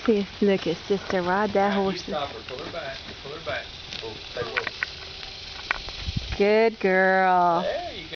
Look at Sister ride that horse. Stop her. Pull her back. Pull her back. Oh, stay low. Good girl. There.